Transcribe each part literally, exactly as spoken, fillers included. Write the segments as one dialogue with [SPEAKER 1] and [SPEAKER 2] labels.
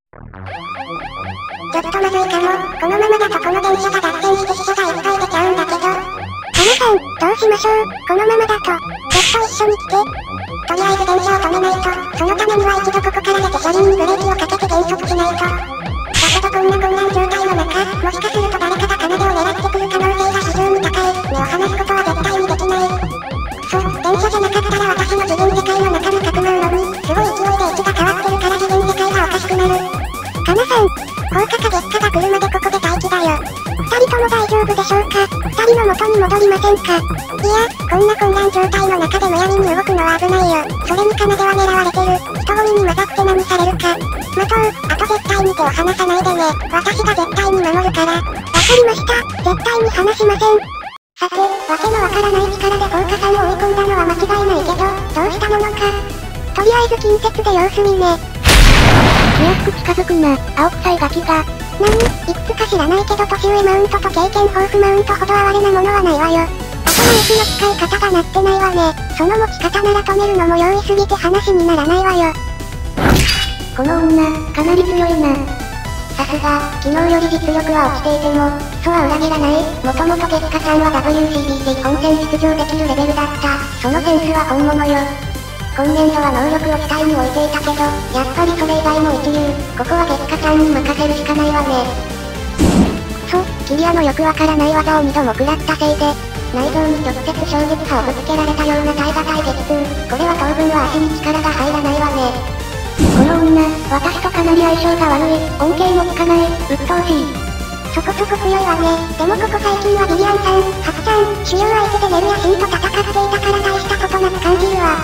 [SPEAKER 1] ちょっとまずいかも。このままだとこの電車が脱線して死者がいっぱい出ちゃうんだけど。カナさん、どうしましょう。このままだと。ちょっと一緒に来て。とりあえず電車を止めないと。そのためには一度ここから出て車輪にブレーキをかけて減速しないと。だけどこんな混乱状態の中、もしかすると誰かが奏を狙ってくる可能性が非常に高い。目を離すことは絶対にできない。そう、電車じゃなかったら私の自分世界の中のかくまうのに、すごい勢いで位置が変わってるから自分世界がおかしくなる。カナさん、放火か月下が来るまでここで待機だよ。二人とも大丈夫でしょうか。二人の元に戻りませんか。いや、こんな混乱状態の中でむやみに動くのは危ないよ。それに奏は狙われてる。人混みに混ざって何されるか。待とう、あと絶対に手を離さないでね。私が絶対に守るから。わかりました。絶対に離しません。さて、わけのわからない力で放火さんを追い込んだのは間違いないけど、どうしたものか。とりあえず近接で様子見ね。気安く近づくな、青臭いガキが。なに、いくつか知らないけど年上マウントと経験豊富マウントほど哀れなものはないわよ。頭打ちの使い方がなってないわね。その持ち方なら止めるのも容易すぎて話にならないわよ。この女、かなり強いな。さすが、昨日より実力は落ちていても、そうは裏切らない。もともと月下さんは ダブリューシービー で本戦出場できるレベルだった。そのセンスは本物よ。今年度は能力を主体に置いていたけど、やっぱりそれ以外も一流。ここは月下さんに任せるしかないわね。くそ、キリアのよくわからない技をにども食らったせいで、内臓に直接衝撃波をぶつけられたような耐え難い激痛。これは当分は足に力が入らないわね。この女、私とかなり相性が悪い。恩恵もつかない。鬱陶しい。そこそこ強いわね。でもここ最近はビビアンさん、ハクちゃん、主要相手でネルヤシンと戦っていたから大したことなく感じるわ。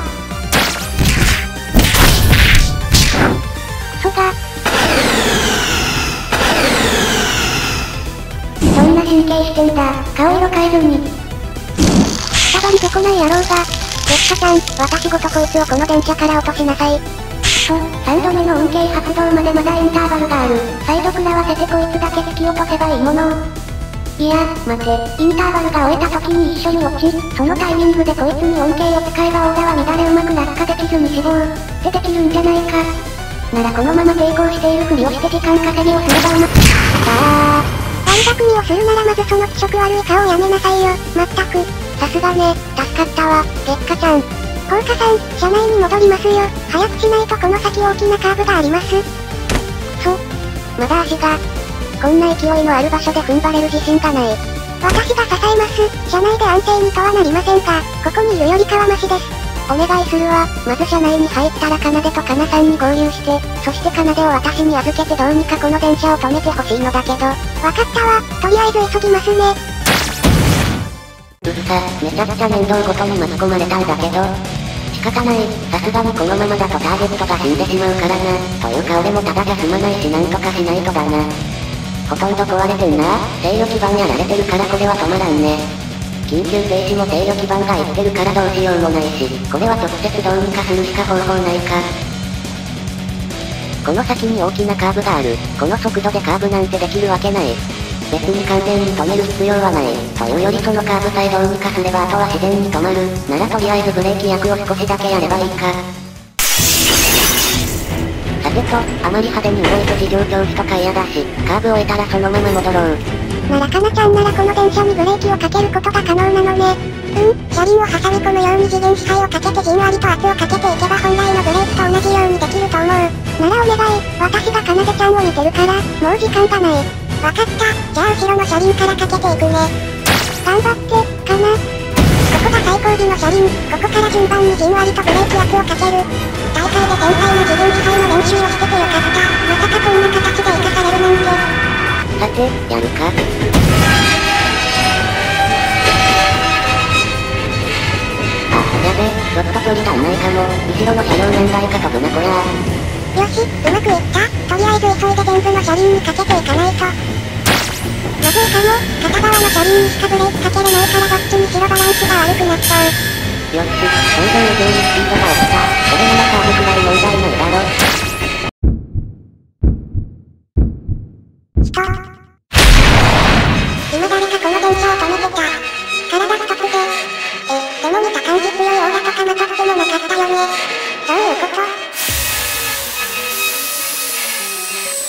[SPEAKER 1] クソが。どんな神経してんだ。顔色変えずに。下張りてこない野郎が。月下ちゃん、私ごとこいつをこの電車から落としなさい。と、さんどめの恩恵発動までまだインターバルがある。再度食らわせてこいつだけ突き落とせばいいものを。いや、待て、インターバルが終えた時に一緒に落ち、そのタイミングでこいつに恩恵を使えばオーラは乱れうまく落下できずに死亡、ってできるんじゃないか。ならこのまま抵抗しているふりをして時間稼ぎをすればうまく。あー。短冊にをするならまずその気色悪い顔やめなさいよ、まったく。さすがね、助かったわ、月下ちゃん。放火さん、車内に戻りますよ。早くしないとこの先大きなカーブがあります。そ、まだ足が。こんな勢いのある場所で踏ん張れる自信がない。私が支えます。車内で安静にとはなりませんが、ここにいるよりかはマシです。お願いするわ。まず車内に入ったら奏とカナさんに合流して、そして奏を私に預けてどうにかこの電車を止めてほしいのだけど。わかったわ。とりあえず急ぎますね。
[SPEAKER 2] うっさ、めちゃくちゃ面倒ごとに巻き込まれたんだけど。仕方ない、さすがにこのままだとターゲットが死んでしまうからな。というか俺もただじゃ済まないしなんとかしないとだな。ほとんど壊れてんな。制御基板やられてるからこれは止まらんね。緊急停止も制御基板がいってるからどうしようもないし、これは直接どうにかするしか方法ないか。この先に大きなカーブがある。この速度でカーブなんてできるわけない。別に完全に止める必要はない。というよりそのカーブさえどうにかすればあとは自然に止まる。ならとりあえずブレーキ役を少しだけやればいいか。さてと、あまり派手に動いて事情聴取とか嫌だし、カーブを終えたらそのまま戻ろう。
[SPEAKER 1] ならカナちゃんならこの電車にブレーキをかけることが可能なのね。うん、車輪を挟み込むように次元支配をかけてじんわりと圧をかけていけば本来のブレーキと同じようにできると思う。ならお願い、私がかなでちゃんを見てるから、もう時間がない。わかった、じゃあ後ろの車輪からかけていくね。頑張って、かな。ここが最後尾の車輪、ここから順番にじんわりとブレーキ圧をかける。大会で天才の自分支配の練習をしててよかった。まさかこんな形で生かされるなんて。
[SPEAKER 2] さて、やるか。あ、やべ、ちょっと距離足んないかも。後ろの車両何台か飛ぶなこりゃ。
[SPEAKER 1] よし、うまくいった。とりあえず急いで全部の車輪にかけていかないと。まずいかも、片側の車輪にしかブレーキかけれないからどっちにしろバランスが悪くなっちゃう。
[SPEAKER 2] よし、想像以上にスピードが落ちた。これならカーブくらい問題ないだろ。
[SPEAKER 1] ストップ。今誰かこの電車を止めてた。体ストップで。え、でも見た感じ強いオーラとかまとってもなかったよね。どういうこと？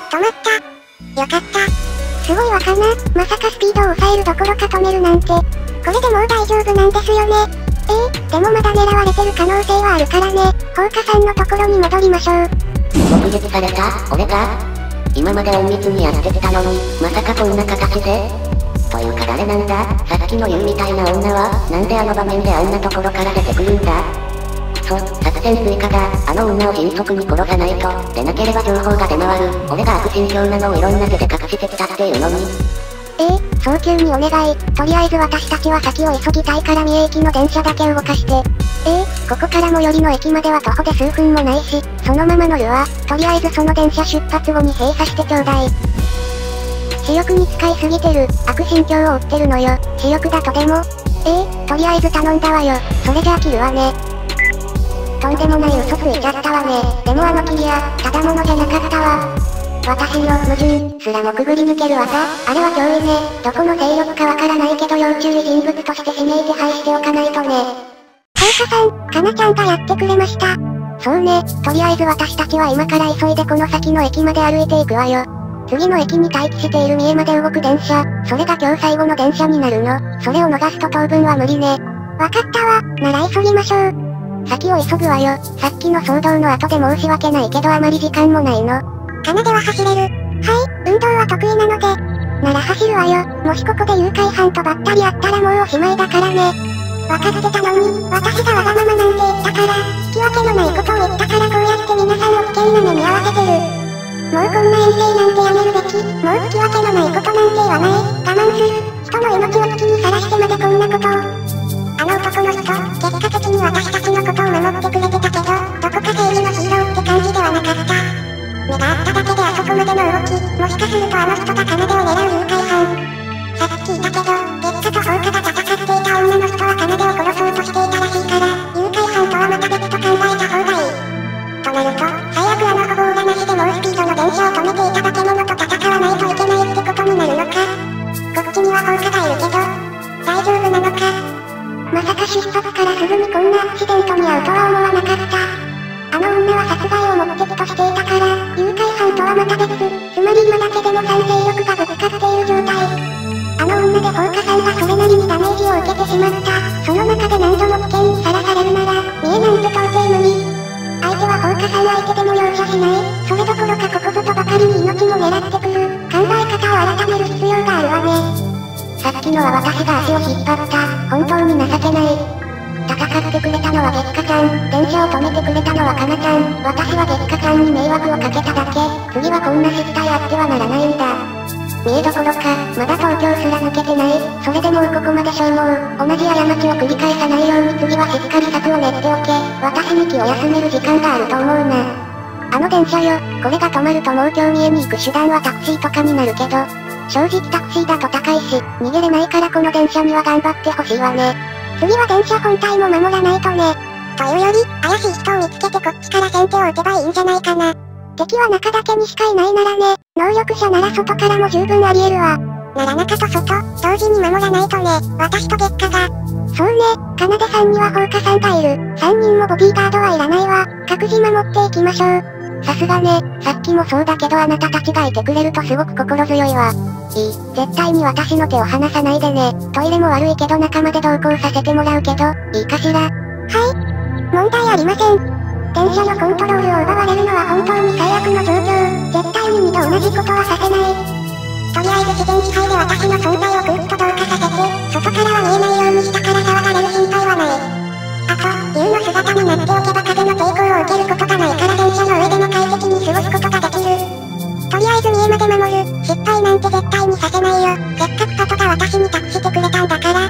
[SPEAKER 1] 止まった。よかった。すごいわかな。まさかスピードを抑えるどころか止めるなんて。これでもう大丈夫なんですよね。ええー、でもまだ狙われてる可能性はあるからね。放火さんのところに戻りましょう。
[SPEAKER 2] 目撃された俺が今まで隠密にやってきたのに、まさかこんな形でというか誰なんだ。さっきのユウみたいな女は、なんであの場面であんなところから出てくるんだ。そう、作戦追加だ。あの女を迅速に殺さないと。でなければ情報が出回る。俺が悪心境なのをいろんな手で隠してきたっていうのに。
[SPEAKER 1] ええー、早急にお願い。とりあえず私たちは先を急ぎたいから三重駅の電車だけ動かして。ええー、ここから最寄りの駅までは徒歩で数分もないし、そのまま乗るわ。とりあえずその電車出発後に閉鎖してちょうだい。視力に使いすぎてる。悪心境を負ってるのよ。視力だとでも。ええー、とりあえず頼んだわよ。それじゃあ切るわね。とんでもない嘘ついちゃったわね。でもあのキリア、ただものじゃなかったわ。私の矛盾すらもくぐり抜ける技。あれは脅威ね。どこの勢力かわからないけど要注意人物として指名手配しておかないとね。放火さん、かなちゃんがやってくれました。そうね、とりあえず私たちは今から急いでこの先の駅まで歩いていくわよ。次の駅に待機している三重まで動く電車、それが今日最後の電車になるの。それを逃すと当分は無理ね。わかったわ、なら急ぎましょう。先を急ぐわよ。さっきの騒動の後で申し訳ないけどあまり時間もないの。かなでは走れる。はい、運動は得意なので。なら走るわよ。もしここで誘拐犯とばったり会ったらもうおしまいだからね。わかってたのに、私がわがままなんて言ったから、引き分けのないことを言ったからこうやって皆さんを危険な目に遭わせてる。もうこんな遠征なんてやめるべき。もう引き分けのないことなんて言わない。我慢する。人の命を危機にさらしてまでこんなことを。あの男の人、結果的に私たちのことを守ってくれてたけど、どこか正義のヒーローって感じではなかった。目があっただけであそこまでの動き、もしかするとあの人が奏を狙う誘拐犯。さっき聞いたけど、月下と放火が戦っていた女の人は奏を殺そうとしていたらしいから、誘拐犯とはまた別と考えた方がいい。となると、最悪あの歩行がなしで猛スピードの電車を止めていた化け物と戦わないといけないってことになるのか。こっちには放火がいるけど、大丈夫なのか。まさか出発からすぐにこんなアクシデントに遭うとは思わなかった。あの女は殺害を目的としていたから、誘拐犯とはまた別。つまり今だけでも賛成力がぶつかっている状態。あの女で放火さんがそれなりにダメージを受けてしまった。その中で何度も危険にさらされるなら、見えなんて到底無理。相手は放火さん相手でも容赦しない。それどころかここぞとばかりに命も狙ってくる。考え方を改める必要があるわね。さっきのは私が足を引っ張った。本当に情けない。戦ってくれたのは月下ちゃん。電車を止めてくれたのはかなちゃん。私は月下ちゃんに迷惑をかけただけ。次はこんな失態あってはならないんだ。三重どころか、まだ東京すら抜けてない。それでもうここまで消耗。同じ過ちを繰り返さないように次はしっかり策を練っておけ。私に気を休める時間があると思うな。あの電車よ。これが止まるともう今日三重に行く手段はタクシーとかになるけど。正直タクシーだと高いし、逃げれないからこの電車には頑張ってほしいわね。次は電車本体も守らないとね。というより、怪しい人を見つけてこっちから先手を打てばいいんじゃないかな。敵は中だけにしかいないならね。能力者なら外からも十分あり得るわ。なら中と外、同時に守らないとね。私と月下が。そうね、かなでさんには放火さんがいる。さんにんもボディーガードはいらないわ。各自守っていきましょう。さすがね、さっきもそうだけどあなたたちがいてくれるとすごく心強いわ。いい、絶対に私の手を離さないでね。トイレも悪いけど仲間で同行させてもらうけど、いいかしら。はい。問題ありません。電車のコントロールを奪われるのは本当に最悪の状況。絶対に二度同じことはさせない。とりあえず自然支配で私の存在を空気と同化させて、外からは見えないようにしたから騒がれる心配はない。あと、竜の姿になっておけば風の抵抗を受けることがないから電車の上でも快適に過ごすことができる。とりあえず三重まで守る。失敗なんて絶対にさせないよ。せっかくパトが私に託してくれたんだから。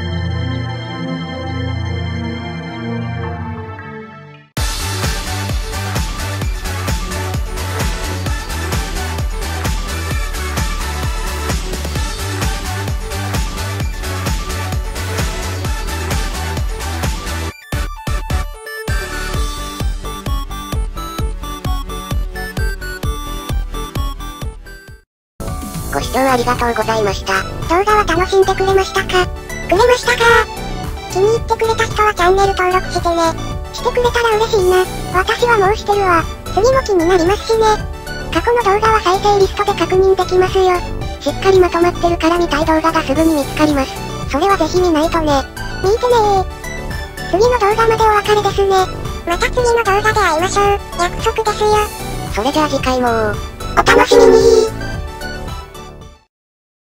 [SPEAKER 2] ご視聴ありがとうございました。
[SPEAKER 1] 動画は楽しんでくれましたか？くれましたか？気に入ってくれた人はチャンネル登録してね。してくれたら嬉しいな。私はもうしてるわ。次も気になりますしね。 過去の動画は再生リストで確認できますよ。しっかりまとまってるから見たい動画がすぐに見つかります。それはぜひ見ないとね。見てねー。次の動画までお別れですね。また次の動画で会いましょう。約束ですよ。
[SPEAKER 2] それじゃあ次回も
[SPEAKER 1] お楽しみにー。